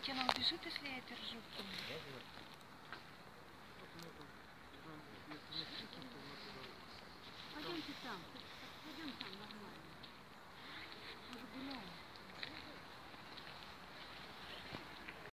думаете, она убежит, если я это держу? Пойдемте там, пойдем там нормально.